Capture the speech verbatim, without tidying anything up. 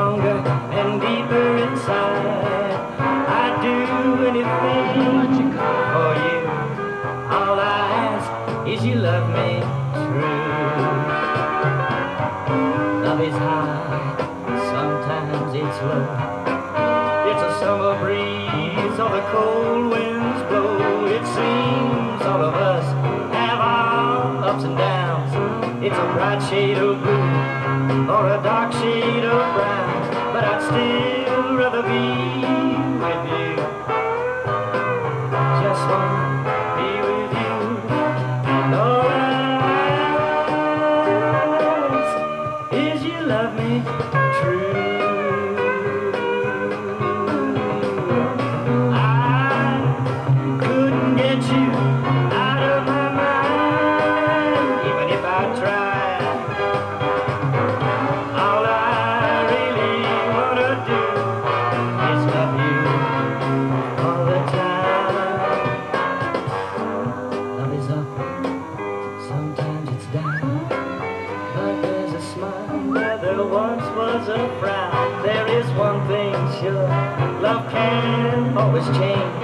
stronger and deeper inside. I'd do anything for you. All I ask is you love me true. Love is high, sometimes it's low. It's a summer breeze or the cold winds blow. It seems all of us have our ups and downs. It's a bright shade of blue or a dark shade of brown, but I'd still rather be with you. Just wanna be with you. And all I ask is you love me true. I couldn't get you out of my mind, even if I tried. All I really wanna do is love you all the time. Love is up, sometimes it's down, but there's a smile where there once was a frown. There is one thing sure, love can always change.